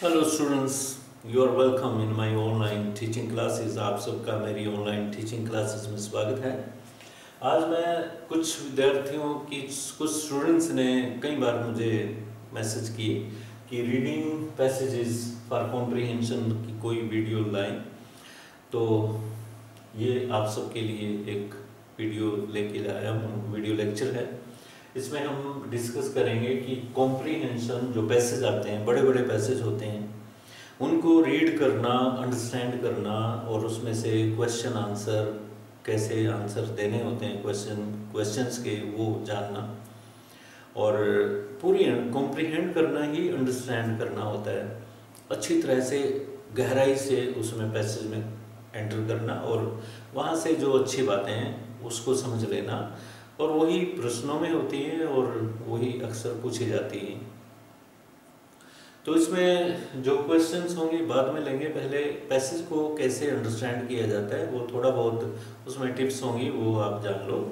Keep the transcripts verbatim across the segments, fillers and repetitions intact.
Hello students, you are welcome in my online teaching classes. आप सबका मेरी online teaching classes में स्वागत है। आज मैं कुछ विद्यार्थियों की कुछ स्टूडेंट्स ने कई बार मुझे मैसेज किए कि रीडिंग पैसेजेस फॉर कॉम्प्रिहेंशन की कोई वीडियो लाएं। तो ये आप सबके लिए एक वीडियो लेके आया हूँ, वीडियो लेक्चर है। इसमें हम डिस्कस करेंगे कि कॉम्प्रीहेंशन जो पैसेज आते हैं, बड़े बड़े पैसेज होते हैं, उनको रीड करना, अंडरस्टैंड करना और उसमें से क्वेश्चन आंसर कैसे आंसर देने होते हैं क्वेश्चन क्वेश्चंस के, वो जानना और पूरी कॉम्प्रीहेंड करना ही अंडरस्टैंड करना होता है। अच्छी तरह से गहराई से उसमें पैसेज में एंटर करना और वहाँ से जो अच्छी बातें हैं उसको समझ लेना, और वही प्रश्नों में होती है और वही अक्सर पूछी जाती है। तो इसमें जो क्वेश्चंस होंगे बाद में लेंगे, पहले पैसेज को कैसे अंडरस्टैंड किया जाता है वो थोड़ा बहुत उसमें टिप्स होंगी, वो आप जान लो।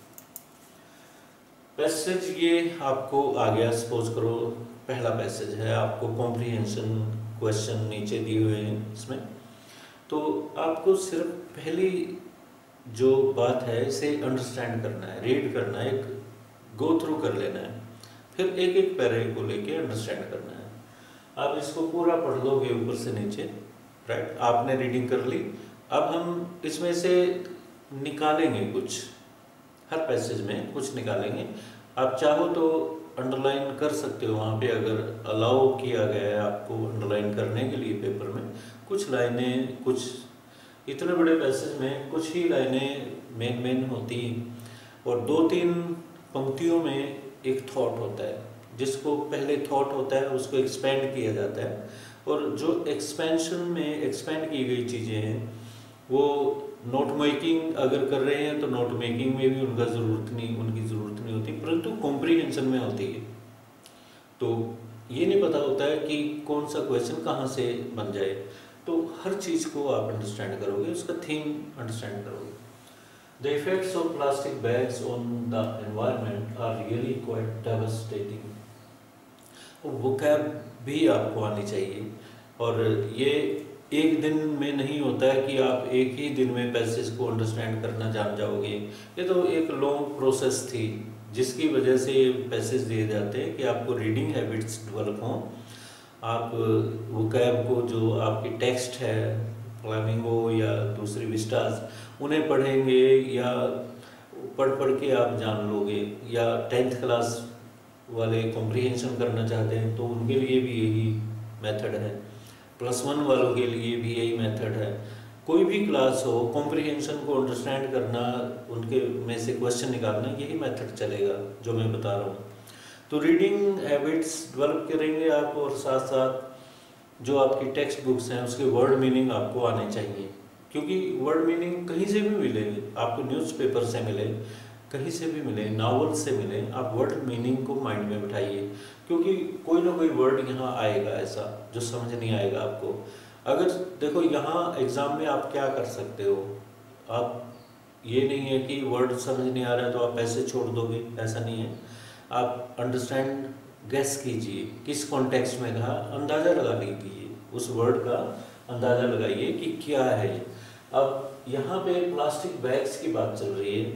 पैसेज ये आपको आ गया, सपोज करो पहला पैसेज है, आपको कॉम्प्रिहेंशन क्वेश्चन नीचे दिए हुए हैं इसमें। तो आपको सिर्फ पहली जो बात है इसे अंडरस्टैंड करना है, रीड करना है, एक गो थ्रू कर लेना है, फिर एक एक पैरे को लेके अंडरस्टैंड करना है। आप इसको पूरा पढ़ लोगे ऊपर से नीचे, राइट। आपने रीडिंग कर ली, अब हम इसमें से निकालेंगे कुछ, हर पैसेज में कुछ निकालेंगे। आप चाहो तो अंडरलाइन कर सकते हो वहाँ पे, अगर अलाउ किया गया है आपको अंडरलाइन करने के लिए पेपर में। कुछ लाइनें, कुछ इतने बड़े पैसेज में कुछ ही लाइनें मेन मेन होती हैं और दो तीन पंक्तियों में एक थॉट होता है, जिसको पहले थॉट होता है उसको एक्सपेंड किया जाता है, और जो एक्सपेंशन में एक्सपेंड की गई चीज़ें हैं वो नोट मेकिंग अगर कर रहे हैं तो नोट मेकिंग में भी उनका ज़रूरत नहीं उनकी ज़रूरत नहीं होती, परंतु कॉम्प्रीहेंशन में होती है। तो ये नहीं पता होता है कि कौन सा क्वेश्चन कहाँ से बन जाए, तो हर चीज़ को आप अंडरस्टैंड करोगे, उसका थीम अंडरस्टैंड करोगे। The effects of plastic bags on the environment are really quite devastating. Vocab भी आपको आनी चाहिए, और ये एक दिन में नहीं होता है कि आप एक ही दिन में पैसेज को अंडरस्टैंड करना जान जाओगे। ये तो एक लॉन्ग प्रोसेस थी जिसकी वजह से पैसेज दिए जाते हैं कि आपको रीडिंग हैबिट्स डेवलप हों। आप वोकैब को, जो आपकी टेक्स्ट है फ्लामिंगो या दूसरी विस्टास, उन्हें पढ़ेंगे या पढ़ पढ़ के आप जान लोगे, या टेंथ क्लास वाले कॉम्प्रिहेंशन करना चाहते हैं तो उनके लिए भी यही मेथड है, प्लस वन वालों के लिए भी यही मेथड है। कोई भी क्लास हो, कॉम्प्रिहेंशन को अंडरस्टैंड करना, उनके में से क्वेश्चन निकालना, यही मेथड चलेगा जो मैं बता रहा हूँ। तो रीडिंग हैबिट्स डेवलप करेंगे आप, और साथ साथ जो आपकी टेक्स्ट बुक्स हैं उसके वर्ड मीनिंग आपको आने चाहिए, क्योंकि वर्ड मीनिंग कहीं से भी मिले, आपको न्यूज़पेपर से मिले, कहीं से भी मिले, नावल से मिले, आप वर्ड मीनिंग को माइंड में बिठाइए, क्योंकि कोई ना कोई वर्ड यहाँ आएगा ऐसा जो समझ नहीं आएगा आपको। अगर देखो यहाँ एग्ज़ाम में आप क्या कर सकते हो, आप ये नहीं है कि वर्ड समझ नहीं आ रहा है तो आप ऐसे छोड़ दोगे, ऐसा नहीं है। आप अंडरस्टैंड गेस कीजिए, किस कॉन्टेक्स्ट में कहा, अंदाज़ा लगा लीजिए, उस वर्ड का अंदाज़ा लगाइए कि क्या है। अब यहाँ पे प्लास्टिक बैग्स की बात चल रही है,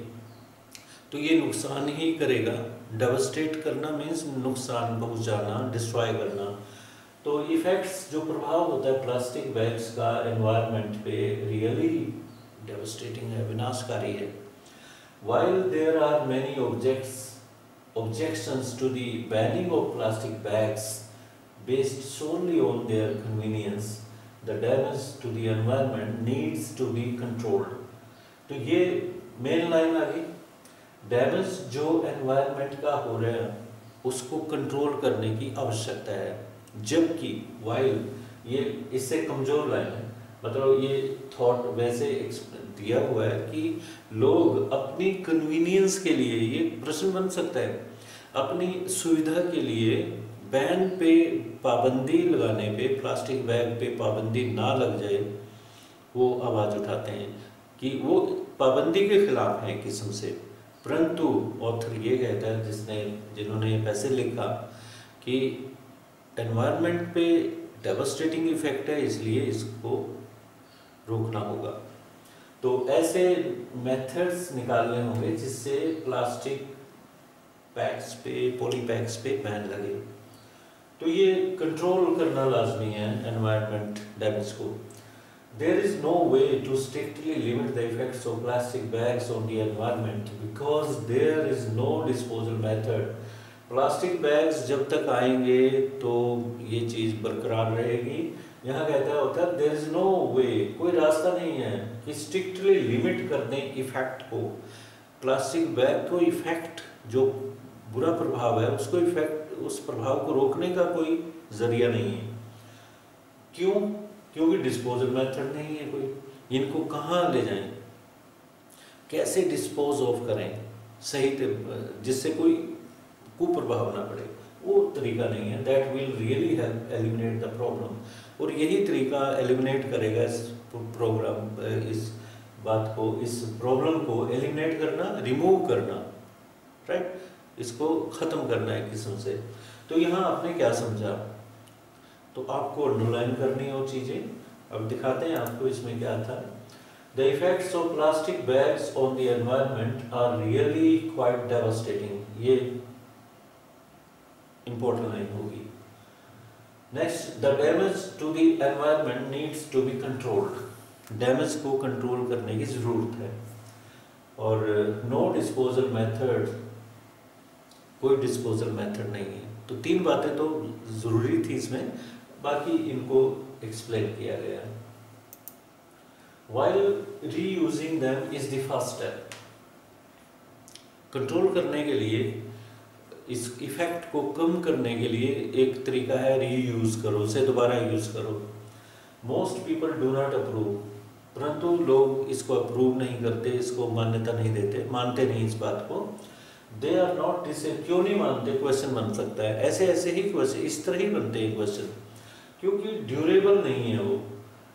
तो ये नुकसान ही करेगा। डेवास्टेट करना मीन्स नुकसान पहुँचाना, डिस्ट्रॉय करना। तो इफ़ेक्ट्स, जो प्रभाव होता है प्लास्टिक बैग्स का एनवायरनमेंट पे, रियली डेवास्टेटिंग है, विनाशकारी है। While there are many objects objections to the banning of plastic bags based solely on their convenience, the damage to the environment needs to be controlled। तो ये main line आ गई, damage जो environment का हो रहा है उसको कंट्रोल करने की आवश्यकता है। जबकि वाइल, ये इससे कमज़ोर लाइन है, मतलब ये थॉट वैसे दिया हुआ है कि लोग अपनी कन्वीनियंस के लिए, ये प्रश्न बन सकता है, अपनी सुविधा के लिए बैन पे पाबंदी लगाने पे, प्लास्टिक बैग पे पाबंदी ना लग जाए, वो आवाज़ उठाते हैं कि वो पाबंदी के खिलाफ है किस्म से। परंतु ऑथर ये कहता है, जिसने जिन्होंने पैसे लिखा, कि एनवायरनमेंट पे डेवास्टेटिंग इफेक्ट है, इसलिए इसको रोकना होगा। तो ऐसे मेथड्स निकालने होंगे जिससे प्लास्टिक पैक्स पे, पॉली पैक्स पे बैन लगे। तो ये कंट्रोल करना लाजमी है एनवायरनमेंट डैमेज को। There is no way to strictly limit the effects of plastic bags on the environment because there is no disposal method. Plastic bags जब तक आएंगे तो ये चीज़ बरकरार रहेगी। यहाँ कहता होता है देयर इज नो वे, कोई रास्ता नहीं है कि स्ट्रिक्टली लिमिट कर दें इफेक्ट को। प्लास्टिक बैग को इफेक्ट, जो बुरा प्रभाव है उसको इफेक्ट, उस प्रभाव को रोकने का कोई जरिया नहीं है। क्यों? क्योंकि डिस्पोजल मेथड नहीं है कोई। इनको कहाँ ले जाएं, कैसे डिस्पोज ऑफ करें सही, जिससे कोई कुप्रभाव ना पड़े, वो तरीका नहीं है। That will really help eliminate the problem. और यही तरीका एलिमिनेट करेगा इस प्रोग्राम, इस बात को, इस प्रॉब्लम को एलिमिनेट करना, रिमूव करना, राइट, इसको ख़त्म करना है किस्म से। तो यहाँ आपने क्या समझा? तो आपको अंडरलाइन करनी हो चीज़ें। अब दिखाते हैं आपको इसमें क्या था। The effects of plastic bags on the environment are really quite devastating. ये इंपॉर्टेंट लाइन होगी। Next, the damage to the environment needs to be controlled. Damage को कंट्रोल करने की ज़रूरत है। और नो डिस्पोजल मेथड, कोई डिस्पोजल मेथड नहीं है। तो तीन बातें तो ज़रूरी थी इसमें, बाकी इनको एक्सप्लेन किया गया है। While reusing them is the first step. Control करने के लिए, इस इफेक्ट को कम करने के लिए एक तरीका है रीयूज करो, उसे दोबारा यूज करो। Most people do not approve, परंतु लोग इसको अप्रूव नहीं करते, इसको मान्यता नहीं देते, मानते नहीं इस बात को। दे आर नॉट, इसे क्यों नहीं मानते? क्वेश्चन बन सकता है। ऐसे ऐसे ही क्वेश्चन, इस तरह ही बनते हैं क्वेश्चन, क्योंकि ड्यूरेबल नहीं है, वो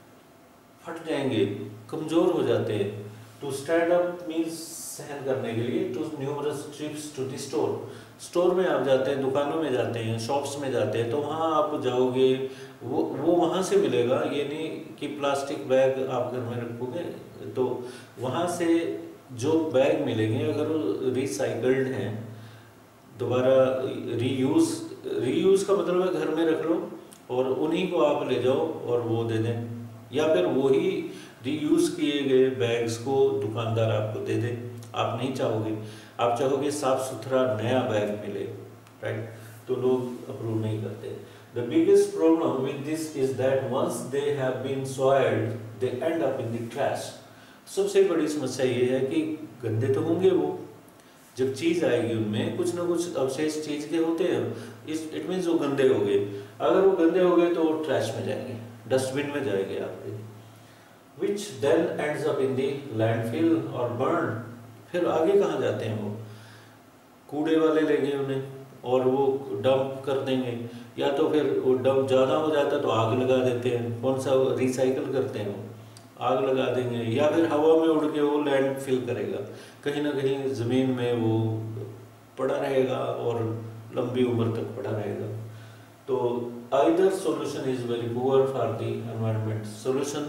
फट जाएंगे, कमज़ोर हो जाते हैं। टू स्टैंड अप मीन्स सहन करने के लिए। Too numerous trips to the store, store में आप जाते हैं, दुकानों में जाते हैं, शॉप्स में जाते हैं, तो वहाँ आप जाओगे, वो वो वहाँ से मिलेगा। ये नहीं कि प्लास्टिक बैग आप घर में रखोगे, तो वहाँ से जो बैग मिलेंगे अगर वो रिसाइकल्ड हैं, दोबारा रीयूज़, रीयूज़ का मतलब है घर में रख लो और उन्हीं को आप ले जाओ और वो दे दें, या फिर वही रीयूज़ किए गए बैग्स को दुकानदार आपको दे दे। आप नहीं चाहोगे, आप चाहोगे साफ सुथरा नया बैग मिले, राइट? तो लोग अप्रूव नहीं करते। The biggest problem with this is that once they have been soiled they end up in the trash. सबसे बड़ी समस्या ये है कि गंदे तो होंगे वो, जब चीज़ आएगी उनमें कुछ ना कुछ अवशेष चीज़ के होते हैं, इस इट मीन्स वो गंदे हो गए। अगर वो गंदे हो गए तो वो ट्रैश में जाएंगे, डस्टबिन में जाएंगे आपके, which then ends up in the landfill और बर्न। फिर आगे कहाँ जाते हैं वो? कूड़े वाले ले गए उन्हें और वो डंप कर देंगे, या तो फिर वो डंप ज़्यादा हो जाता है तो आग लगा देते हैं। कौन सा रिसाइकल करते हैं वो? आग लगा देंगे, या फिर हवा में उड़ के वो लैंड फिल करेगा, कहीं ना कहीं ज़मीन में वो पड़ा रहेगा और लंबी उम्र तक पड़ा रहेगा। तो either solution is very poor for the environment. Solution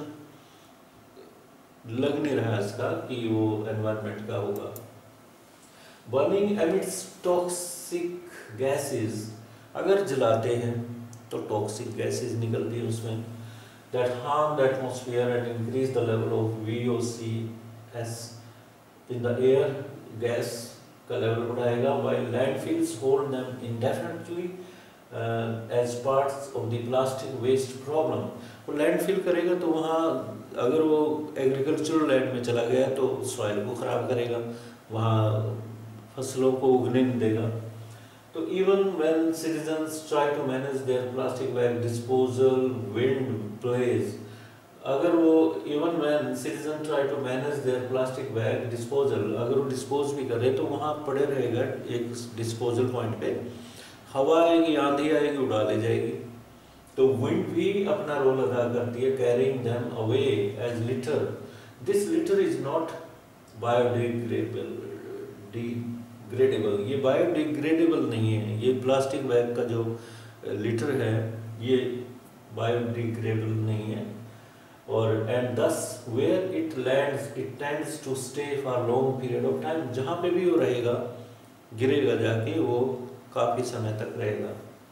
लग नहीं रहा इसका कि वो एनवायरनमेंट का होगा। बर्निंग एमिट्स टॉक्सिक गैसेस, अगर जलाते हैं तो टॉक्सिक गैसेस निकलती है उसमें, that harm the atmosphere and increase the level of V O C S in the air, gas का level बढ़ाएगा, while landfills hold them indefinitely uh, as parts of the plastic waste problem। वो landfill करेगा तो वहाँ अगर वो agricultural land में चला गया तो soil को ख़राब करेगा, वहाँ फसलों को उगने नहीं देगा। तो even when citizens try to manage their plastic bag disposal, wind plays। अगर वो even when citizens try to manage their plastic bag disposal, अगर वो dispose भी करे तो वहाँ पड़े रहेगा एक disposal point पे, हवा आएगी, आंधी आएगी, उड़ा ले जाएगी। तो wind भी अपना रोल अदा करती है, carrying them away as litter। This litter is not biodegradable, degradable, ये बायोडिग्रेडेबल नहीं है। ये प्लास्टिक बैग का जो लिटर है ये बायोडिग्रेडेबल नहीं है। और and thus where it lands it tends to stay for long period of time, जहाँ पे भी वो रहेगा गिरेगा जाके वो काफ़ी समय तक रहेगा।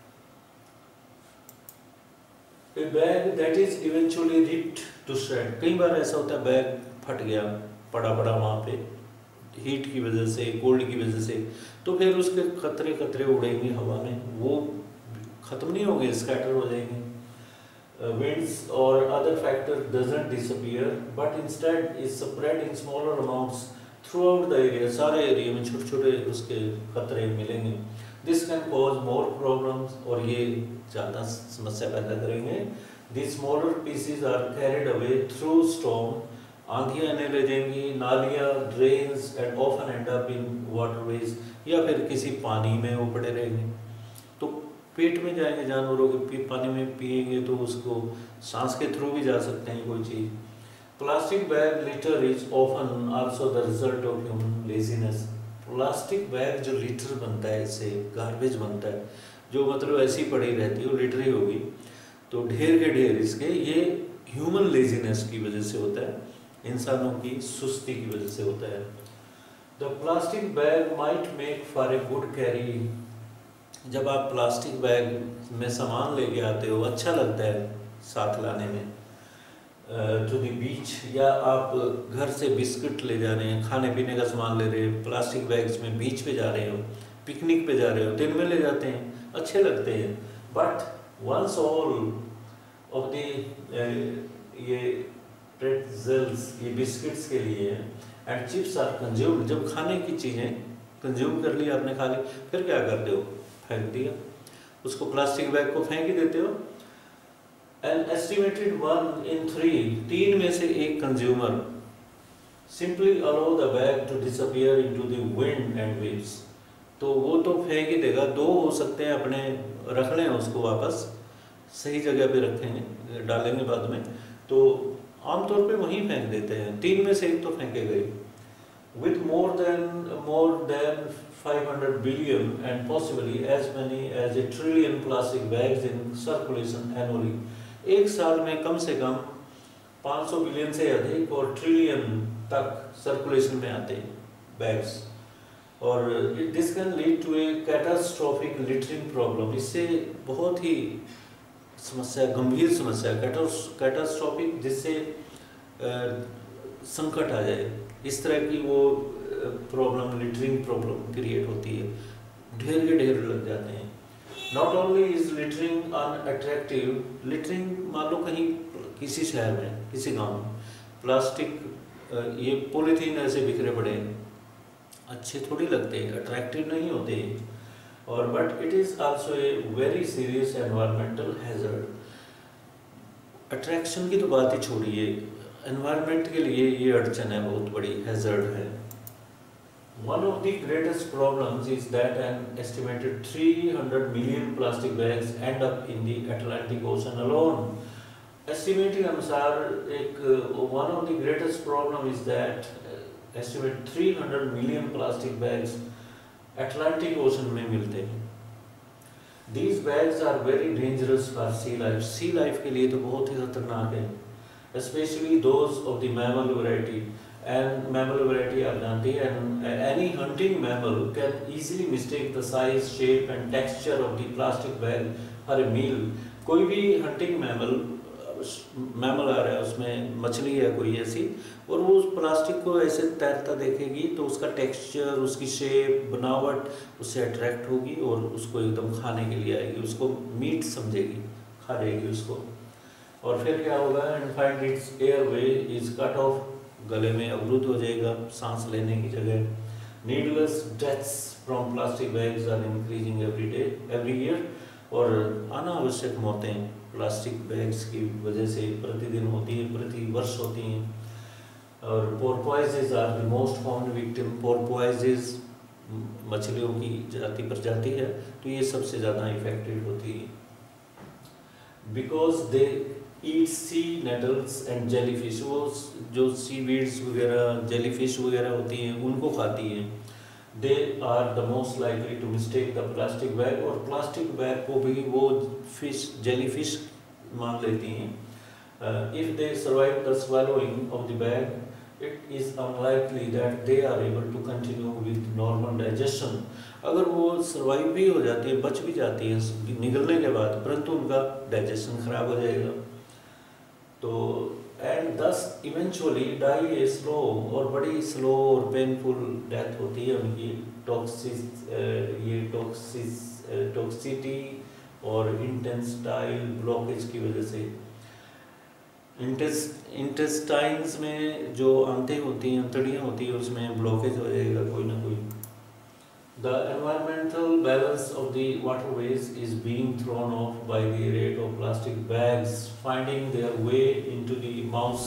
A bag that is eventually ripped to shred, कई बार ऐसा होता है बैग फट गया पड़ा पड़ा वहाँ पे हीट की वजह से, कोल्ड की वजह से, तो फिर उसके कतरे कतरे उड़ेंगे हवा में, वो ख़त्म नहीं होंगे, स्कैटर हो जाएंगे। winds or other factor doesn't disappear but instead is spread in smaller amounts throughout the area, सारे एरिया में छोटे छोटे उसके कतरे मिलेंगे। This can cause more problems, और ये ज़्यादा समस्या पैदा करेंगे। These smaller pieces are carried away through storm, आंधियाँ इन्हें ले जाएंगी, नालियाँ, drains and often end up in waterways, या फिर किसी पानी में वो पड़े रहेंगे, तो पेट में जाएंगे जानवरों के, पानी में पिएंगे तो उसको सांस के थ्रू भी जा सकते हैं कोई चीज़। Plastic bag litter is often also the result of human laziness, plastic bag जो लिटर बनता है, इससे गार्बेज बनता है, जो मतलब ऐसी पड़ी रहती है वो लिटर ही होगी, तो ढेर के ढेर इसके, ये ह्यूमन लेजीनेस की वजह से होता है, इंसानों की सुस्ती की वजह से होता है। The plastic bag might make for a good carry, जब आप प्लास्टिक बैग में सामान लेके आते हो अच्छा लगता है साथ लाने में, टू द बीच, या आप घर से बिस्किट ले जा रहे हैं, खाने पीने का सामान ले रहे हैं, प्लास्टिक बैग्स में बीच पे जा रहे हो, पिकनिक पे जा रहे हो, दिन में ले जाते हैं, अच्छे लगते हैं। But once all of the ये प्रेट्जेल्स, ये बिस्किट्स के लिए एंड चिप्स आर कंज्यूम्ड, जब खाने की चीज़ें कंज्यूम कर ली आपने, खा ली, फिर क्या करते हो, फेंक दिया उसको, प्लास्टिक बैग को फेंक ही देते हो। An estimated one in three, तीन में से एक consumer simply allow the bag to disappear into the wind and waves, तो वो तो फेंक ही देगा, दो हो सकते हैं अपने रख लें उसको वापस सही जगह पे रखेंगे, डालेंगे बाद में, तो आमतौर पे वहीं फेंक देते हैं, तीन में से एक तो फेंके गए। With more than more than five hundred billion and possibly as many as a trillion plastic bags in circulation annually, एक साल में कम से कम पाँच सौ बिलियन से अधिक और ट्रिलियन तक सर्कुलेशन में आते हैं बैग्स, और this can lead to a catastrophic littering problem, इससे बहुत ही समस्या, गंभीर समस्या, कैटास्ट्रोफिक, जिससे संकट आ जाए, इस तरह की वो प्रॉब्लम, लिटरिंग प्रॉब्लम क्रिएट होती है, ढेर के ढेर लग जाते हैं। Not only is littering unattractive, littering मान लो कहीं किसी शहर में, किसी गांव में प्लास्टिक, ये पॉलीथीन ऐसे बिखरे पड़े हैं, अच्छे थोड़ी लगते हैं, अट्रैक्टिव नहीं होते हैं, और but it is also a very serious environmental hazard. Attraction की तो बात ही छोड़िए, एनवायरनमेंट के लिए ये अड़चन है, बहुत बड़ी हैजर्ड है। One of the greatest problems is that an estimated three hundred million plastic bags end up in the Atlantic Ocean alone. Estimating अनुसार एक one of the greatest problem is that estimate three hundred million plastic bags Atlantic Ocean में मिलते हैं। These bags are very dangerous for sea life. Sea life के लिए तो बहुत ही खतरनाक है, especially those of the mammal variety. And mammal variety आप जानते हैं, and any hunting mammal can easily mistake the size, shape and texture of the plastic bag for a meal. कोई भी hunting mammal, मैमल आ रहा है, उसमें मछली है कोई ऐसी, और वो उस प्लास्टिक को ऐसे तैरता देखेगी तो उसका टेक्सचर, उसकी शेप, बनावट उससे अट्रैक्ट होगी और उसको एकदम खाने के लिए आएगी, उसको मीट समझेगी, खा लेगी उसको, और फिर क्या होगा, and find its airway is cut off, गले में अवरुद्ध हो जाएगा सांस लेने की जगह। Needless deaths from plastic bags are increasing every day every year, और अनावश्यक मौतें प्लास्टिक बैग्स की वजह से प्रतिदिन होती हैं, प्रति वर्ष होती हैं। और porpoises are the most common victim, porpoises मछलियों की जाति प्रजाति है, तो ये सबसे ज़्यादा इफेक्टेड होती है, because they eat sea nettles and jellyfish, वो जो सी वीड्स वगैरह, जेलीफिश वगैरह होती हैं उनको खाती हैं। They are the most likely to mistake the plastic bag, और प्लास्टिक बैग को भी वो फिश, जेलीफिश मान लेती हैं, if they survive the swallowing of the bag, it is unlikely that they are able to continue with normal digestion. अगर वो survive भी हो जाती है, बच भी जाती है निगलने के बाद, परंतु उनका डाइजेशन खराब हो जाएगा, तो एंड दस इवेंचुअली डाई ए स्लो, और बड़ी स्लो और पेनफुल डेथ होती है उनकी टॉक्सिस ये टॉक्सिस टॉक्सिटी और इंटेस्टाइल ब्लॉकेज की वजह से। इंटेस्टाइन्स में जो आंतें होती हैं, अंतड़ियाँ होती हैं, उसमें ब्लॉकेज हो जाएगा कोई ना कोई। The environmental balance of the waterways is being thrown off by the rate of plastic bags finding their way into the mouths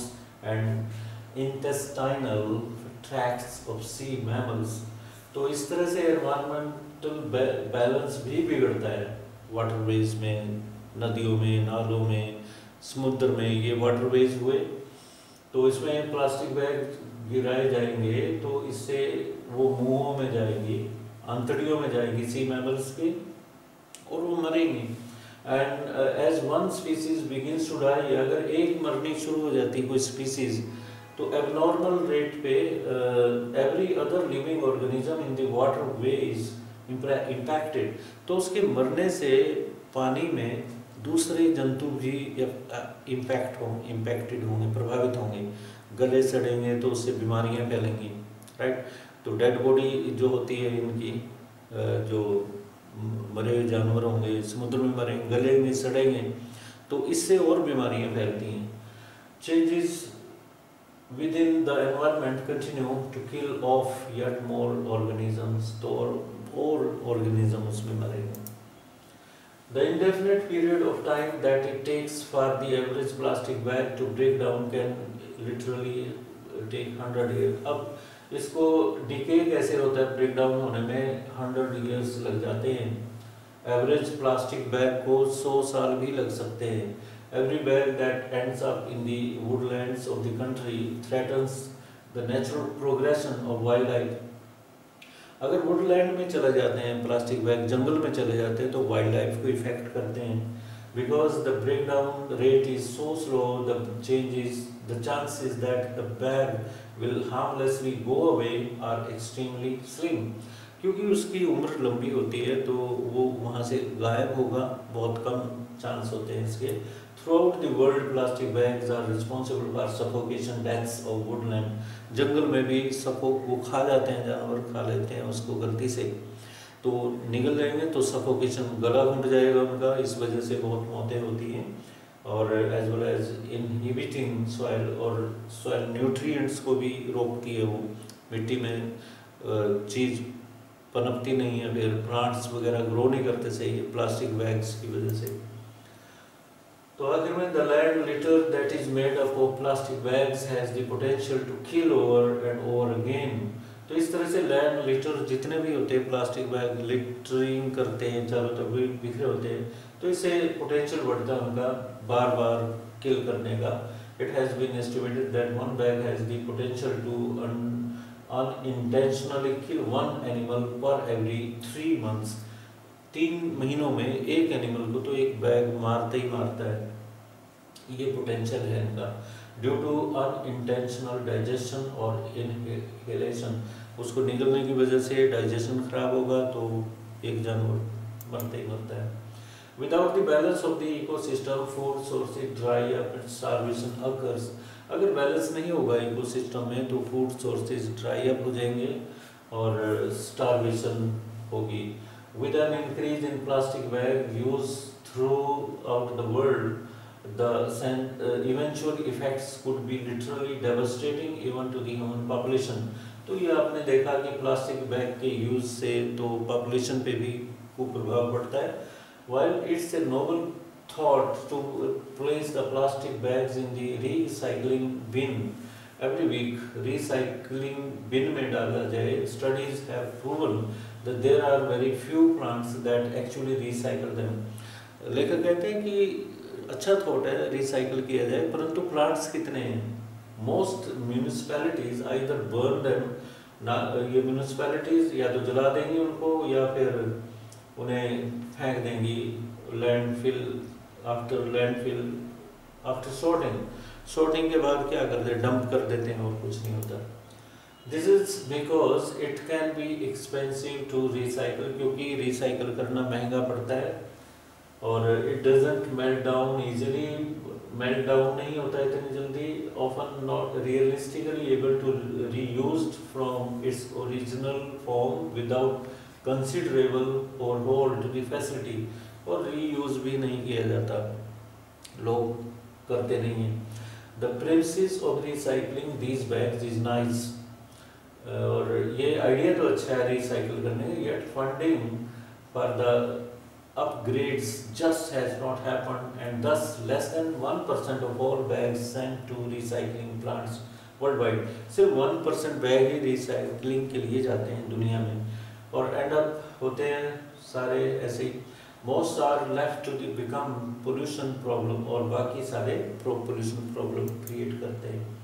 and intestinal tracts of sea mammals. तो इस तरह से environmental balance भी बिगड़ता है waterways में, नदियों में, नालों में, समुद्र में। ये वाटरवेज हुए तो इसमें प्लास्टिक बैग गिराए जाएंगे तो इससे वो मुंहों में जाएंगी, अंतड़ियों में जाएंगी सी मैमल्स के, और वो मरेंगी। And as one species begins to die, अगर एक मरनी शुरू हो जाती कोई स्पीसीज, तो एबनॉर्मल रेट पे every other living organism in the water way is impacted. तो उसके मरने से पानी में दूसरे जंतु भी इम्पैक्ट हों इम्पैक्टेड होंगे, प्रभावित होंगे, गले सड़ेंगे तो उससे बीमारियां फैलेंगी, राइट। तो डेड बॉडी जो होती है इनकी, जो मरे हुए जानवर होंगे समुद्र में मरेंगे, गले में सड़ेंगे, तो इससे और बीमारियां फैलती हैं। Changes within the environment continue to kill off yet more organisms, तो और ऑर्गेनिज्म उसमें मरेंगे। The indefinite period of time that it takes for the average plastic bag to break down can literally take hundred years. अब इसको decay कैसे होता है, break down होने में हंड्रेड ईयर्स लग जाते हैं। एवरेज प्लास्टिक बैग को सौ साल भी लग सकते हैं। Every bag that ends up in the woodlands of the country threatens the natural progression of wildlife. अगर वुडलैंड में चले जाते हैं प्लास्टिक बैग, जंगल में चले जाते हैं, तो वाइल्ड लाइफ को इफेक्ट करते हैं। Because the breakdown rate is so slow, the changes the chances that the bag will harmlessly go away are extremely slim. क्योंकि उसकी उम्र लंबी होती है तो वो वहाँ से गायब होगा, बहुत कम चांस होते हैं इसके। Throughout the world plastic bags are responsible for suffocation deaths of woodland. जंगल में भी सफोक वो खा जाते हैं, जानवर खा लेते हैं उसको गलती से, तो निगल जाएंगे तो सफोकेशन, गला घुट जाएगा उनका, इस वजह से बहुत मौतें होती हैं। और as well as inhibiting soil, और सॉइल न्यूट्रिएंट्स को भी रोकती है वो, मिट्टी में चीज़ पनपती नहीं है, फिर प्लांट्स वगैरह ग्रो नहीं करते सही प्लास्टिक बैग्स की वजह से। तो आखिर में the land litter that is made up of plastic bags has the potential to kill over and over again. तो इस तरह से लैंड लिटर जितने भी होते हैं प्लास्टिक बैग लिटरिंग करते हैं, चारों तरफ बिखरे होते हैं, तो इससे पोटेंशियल बढ़ता है उनका बार बार किल करने का। It has been estimated that one bag has the potential to unintentionally kill one animal per every three months. तीन महीनों में एक एनिमल को तो एक बैग मारता ही मारता है, ये पोटेंशियल है इनका। ड्यू टू अनइंटेंशनल डाइजेशन और इनहेलेशन, उसको निगलने की वजह से डाइजेशन खराब होगा तो एक जानवर मरता ही मरता है। Without the balance of the ecosystem food sources dry up and starvation occurs. अगर बैलेंस नहीं होगा इकोसिस्टम में तो फूड सोर्सेज ड्राई अप हो जाएंगे और स्टारवेशन होगी। With an increase in plastic bag use throughout the world, the eventual effects could be literally devastating even to the human population. तो ये आपने देखा कि प्लास्टिक बैग के यूज से तो पॉपुलेशन पे भी खूब प्रभाव पड़ता है। While it's a noble thought to place the plastic bags in the recycling bin every week, recycling bin में डाला जाए, studies have proven that there are very few plants that actually recycle them. लेखक कहते हैं कि अच्छा thought है recycle किया जाए, परंतु प्लांट्स कितने हैं? Most municipalities either burn them, ना ये म्यूनिसिपैलिटीज या तो जला देंगी उनको या फिर उन्हें फेंक देंगी landfill after landfill, after sorting, sorting के बाद क्या करते हैं, डंप कर देते हैं और कुछ नहीं होता। This is because it can be expensive to recycle, क्योंकि रिसाइकल करना महंगा पड़ता है और it doesn't melt down easily, melt down नहीं होता है इतनी जल्दी, often not realistically able to reused from its original form without considerable और होल्ड द फैसिलिटी, और रीयूज भी नहीं किया जाता, लोग करते नहीं हैं। The premise of recycling these bags is nice, और ये आइडिया तो अच्छा है रिसाइकल करने, yet funding for the upgrades just has not happened, and thus less than one percent of all bags sent to recycling plants worldwide, सिर्फ one percent bag ही recycling के लिए जाते हैं दुनिया में, और एंड अप होते हैं सारे ऐसे ही, most are left to become pollution problem, और बाकी सारे pollution problem create करते हैं।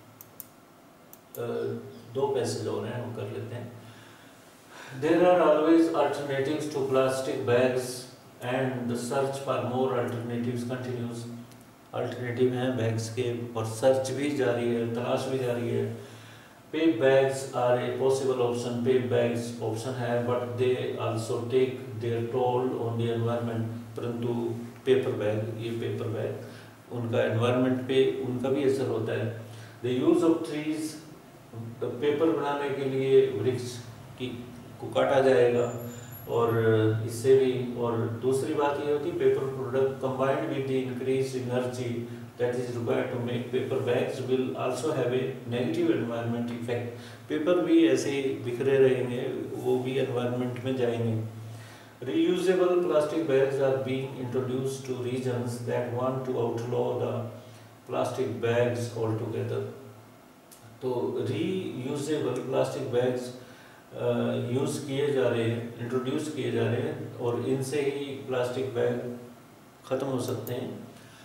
uh, दो पैसेज और हैं, वो कर लेते हैं। There are always alternatives to plastic bags and the search for more alternatives continues. Alternative हैं bags के, और search भी जारी है, तलाश भी जारी है। Paper bags are a possible option, paper bags option है, but they also take their toll on the environment. परंतु paper bag, ये paper bag उनका environment पे उनका भी असर होता है। The use of trees, paper बनाने के लिए वृक्ष की को काटा जाएगा, और इससे भी, और दूसरी बात ये होती है paper product combined with the increase energy that is required to make paper bags will also have a negative environment effect, paper भी ऐसे बिखरे रहेंगे, वो भी एनवायरनमेंट में जाएंगे। Reusable plastic bags are being introduced to regions that want to outlaw the plastic bags all together. तो reusable plastic bags use uh, किए जा रहे हैं, इंट्रोड्यूस किए जा रहे हैं, और इनसे ही प्लास्टिक बैग ख़त्म हो सकते हैं,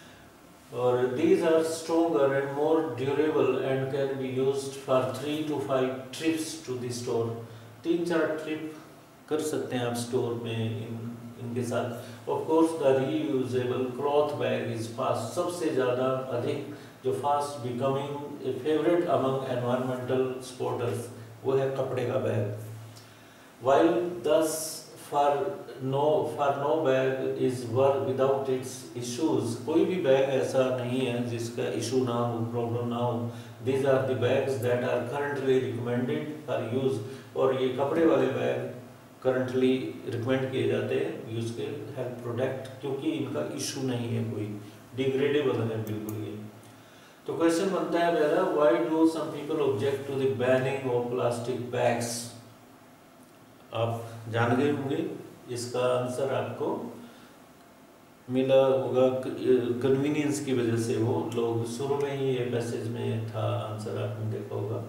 और these are stronger and more durable and can be used for three to five trips to the store, तीन चार ट्रिप कर सकते हैं आप स्टोर में इन इनके साथ। Of course the reusable cloth bag is fast, सबसे ज़्यादा अधिक जो fast becoming a favourite among environmental supporters, वो है कपड़े का बैग। While thus for no for no bag is work without its issues, कोई भी बैग ऐसा नहीं है जिसका इशू ना हो, प्रॉब्लम ना हो। These are the bags that are currently recommended for use, और ये कपड़े वाले बैग करंटली रिकमेंड किए जाते हैं यूज के हेल्प प्रोडक्ट, क्योंकि इनका इशू नहीं है, कोई डिग्रेडेबल है बिल्कुल ये। तो क्वेश्चन बनता है पहला, why do some people object to the banning of plastic bags. आप जान गए होंगे, इसका आंसर आपको मिला होगा, कन्वीनियंस की वजह से वो लोग शुरू में ही ये मैसेज में था, आंसर आपने देखा होगा।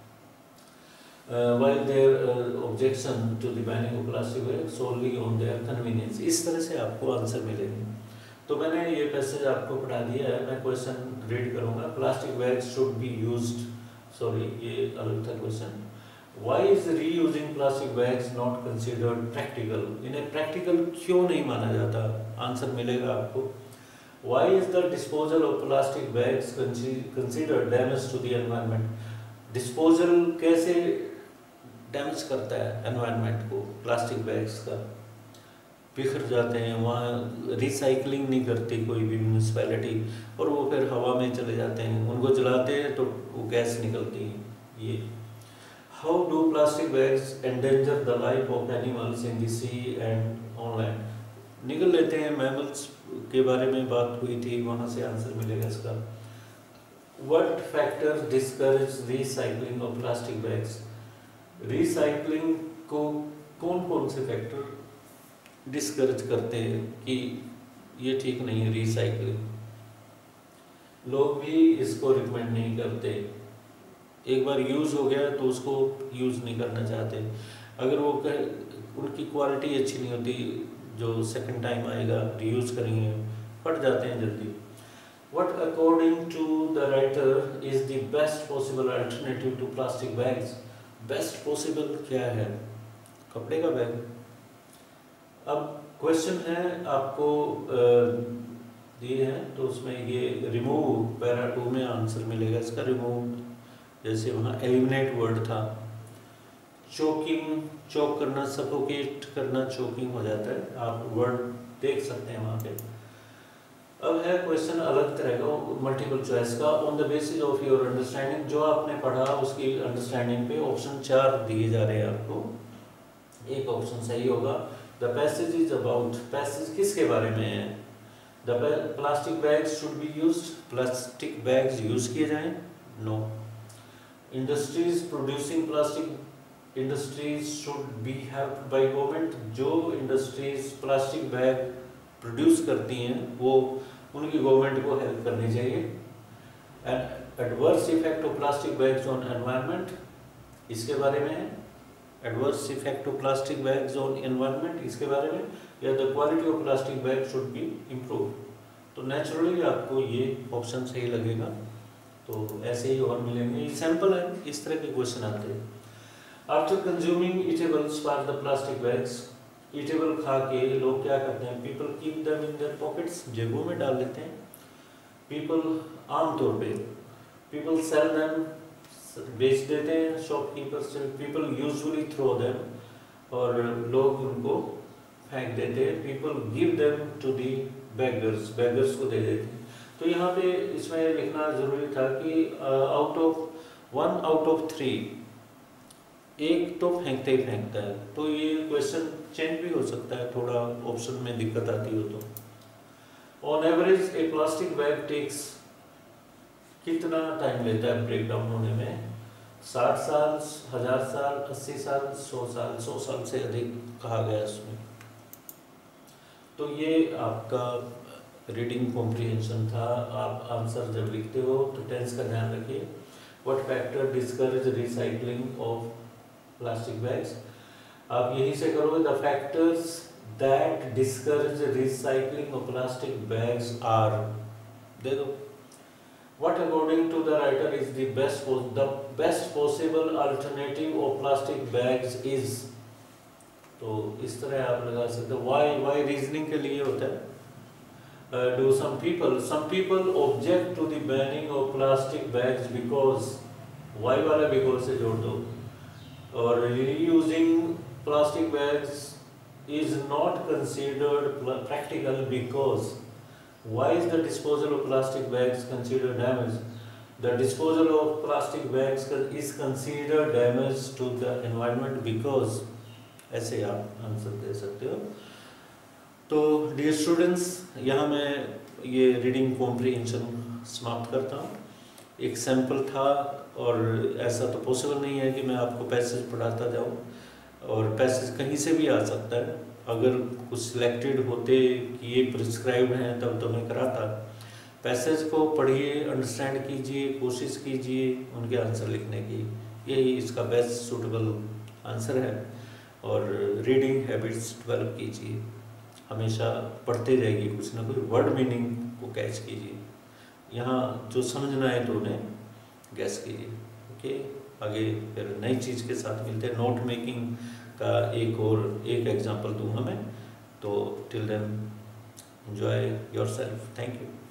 While their objection to the banning of plastic bag solely on their convenience, इस तरह से आपको आंसर मिलेंगे। तो मैंने ये पैसेज आपको पढ़ा दिया है, मैं क्वेश्चन रीड करूंगा। Plastic bags should be used, sorry ये अलग था question. Why is reusing plastic bags not considered practical, इन्हें प्रैक्टिकल क्यों नहीं माना जाता, आंसर मिलेगा आपको। Why is the disposal of plastic bags considered damage to the environment, disposal कैसे डैमेज करता है एनवायरनमेंट को, प्लास्टिक बैग्स का बिखर जाते हैं, वहाँ रिसाइकलिंग नहीं करती कोई भी म्यूनसिपैलिटी, और वो फिर हवा में चले जाते हैं, उनको जलाते हैं तो वो गैस निकलती है। ये how do plastic bags endanger the life of animals in the sea and on land, निकल लेते हैं, मैमल्स के बारे में बात हुई थी, वहाँ से आंसर मिलेगा इसका। What factors discourage recycling of plastic bags, recycling को कौन कौन से फैक्टर डिस्करेज करते हैं कि ये ठीक नहीं है रिसाइकलिंग, लोग भी इसको रिकमेंड नहीं करते, एक बार यूज़ हो गया तो उसको यूज़ नहीं करना चाहते, अगर वो उनकी क्वालिटी अच्छी नहीं होती, जो सेकंड टाइम आएगा रीयूज़ करेंगे फट जाते हैं जल्दी। What according to the writer is the best possible alternative to plastic bags, best possible क्या है, कपड़े का बैग। अब क्वेश्चन है आपको दिए हैं, तो उसमें ये रिमूव पैरा टू में आंसर मिलेगा इसका रिमूव। जैसे वहाँ एलिमिनेट वर्ड था, चोकिंग, चोक करना, सफोकेट करना, चोकिंग हो जाता है, आप वर्ड देख सकते हैं वहाँ पे। अब है क्वेश्चन अलग तरह का, मल्टीपल चॉइस का, on the basis of your understanding, जो आपने पढ़ा उसकी अंडरस्टैंडिंग पे ऑप्शन चार दिए जा रहे हैं आपको, एक ऑप्शन सही होगा। The passage is about, passage किसके बारे में है? The plastic bags should be used, plastic bags use किए जाएं? No. Industries producing plastic industries should be helped by government, जो इंडस्ट्रीज प्लास्टिक बैग प्रोड्यूस करती हैं वो उनकी गवर्नमेंट को हेल्प करनी चाहिए। And adverse effect of plastic bags on environment, इसके बारे में है। Adverse effect of plastic bags on environment, इसके बारे में। या the quality of plastic bag should be improve. तो नेचुरली आपको ये ऑप्शन सही लगेगा। तो ऐसे ही और मिलेंगे, ये सैंपल है, इस तरह के क्वेश्चन आते हैं। After consuming eatables for the plastic bags, eatable खा के लोग क्या करते हैं? People keep them in their pockets, जेबों में डाल लेते हैं। पीपल, आमतौर पे पीपल सेल देम, बेच देते हैं shopkeepers. People usually throw them, और लोग उनको फेंक देते हैं। People give them to the beggars, beggars को दे देते हैं। तो यहाँ पे इसमें लिखना जरूरी था कि out of one out of three, एक तो फेंकते ही फेंकता है। तो ये क्वेश्चन चेंज भी हो सकता है, थोड़ा ऑप्शन में दिक्कत आती हो तो। On average a plastic bag takes, कितना टाइम लेता है ब्रेक डाउन होने में? साठ साल, हजार साल, अस्सी साल, सौ साल, सौ साल से अधिक कहा गया इसमें। तो ये आपका रीडिंग कॉम्प्रिहेंशन था। आप आंसर जब लिखते हो तो टेंस का ध्यान रखिए। What factor discourage recycling of plastic bags, आप यही से करोगे। The factors that discourage recycling of plastic bags are, दे दो। What according to the writer is the best the best possible alternative of plastic bags is, तो इस तरह आप लगा सकते हो। why why रीजनिंग के लिए होता है। uh, do some people some people object to the banning of plastic bags because, why वाला because से जोड़ दो। और reusing plastic bags is not considered practical because, why is the disposal of plastic bags considered damage? The disposal of plastic bags is considered damage to the environment because, ऐसे आप answer दे सकते हो। तो dear students, यहाँ मैं ये reading comprehension समाप्त करता हूँ। एक सैंपल था, और ऐसा तो पॉसिबल नहीं है कि मैं आपको पैसेज पढ़ाता जाऊँ, और पैसेज कहीं से भी आ सकता है। अगर कुछ सिलेक्टेड होते कि ये प्रिस्क्राइब्ड हैं तब तो मैं कराता। पैसेज को पढ़िए, अंडरस्टैंड कीजिए, कोशिश कीजिए उनके आंसर लिखने की, यही इसका बेस्ट सूटेबल आंसर है। और रीडिंग हैबिट्स डेवलप कीजिए, हमेशा पढ़ते जाइए, कुछ ना कुछ वर्ड मीनिंग को कैच कीजिए। यहाँ जो समझना है तो उन्हें गैस कीजिए। ओके, आगे फिर नई चीज़ के साथ मिलते हैं। नोट मेकिंग का एक और एक एग्जांपल दूंगा मैं। तो till then enjoy yourself, thank you.